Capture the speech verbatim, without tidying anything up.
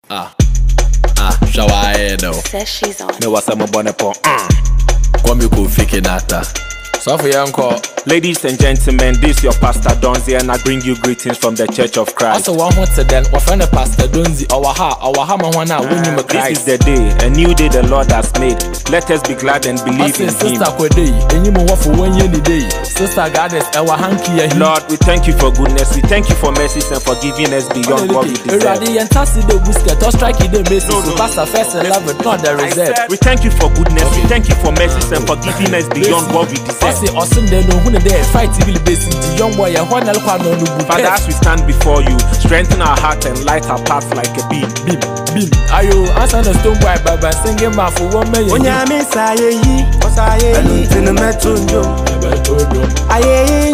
Ah, ah, shower no. Says she's on. Me was a bonnet pon. Come you go fake nata. So for uncle. Ladies and gentlemen, this is your Pastor Donzi, and I bring you greetings from the Church of Christ. Also, one to then, what friend Pastor Donzi, our ha, our hammer one now, when you This is the day, a new day the Lord has made. Let us be glad and believe in Him. Sister Kwede, and you move for one year the day. Sister Goddess, our hanky. Lord, we thank you for goodness, we thank you for mercies and for giving us beyond what we deserve. Ready and tassy the whisker, to strike the basis. So Pastor first and love it, not the reserve. We thank you for goodness, we thank you for mercies and for giving us beyond what we deserve. I say awesome, they know who they fight. The young boy, Father, as we stand before you, strengthen our heart and light our path like a beam. Beam, beam. Are you answer the stone boy, Baba, singing my for one million? When you miss, I